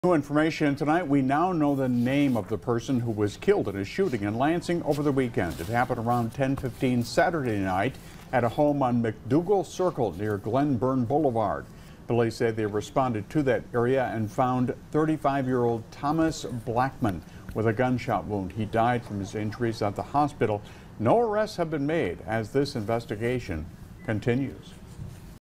New information tonight. We now know the name of the person who was killed in a shooting in Lansing over the weekend. It happened around 10:15 Saturday night at a home on MacDougal Circle near Glenburn Boulevard. Police say they responded to that area and found 35-year-old Thomas Blackman with a gunshot wound. He died from his injuries at the hospital. No arrests have been made as this investigation continues.